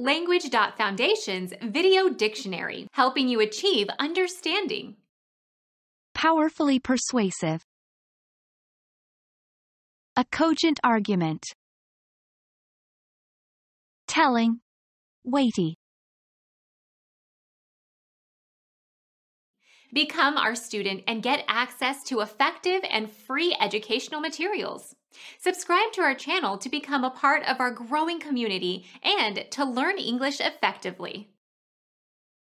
Language.Foundation's Video Dictionary, helping you achieve understanding. Powerfully persuasive. A cogent argument. Telling. Weighty. Become our student and get access to effective and free educational materials. Subscribe to our channel to become a part of our growing community and to learn English effectively.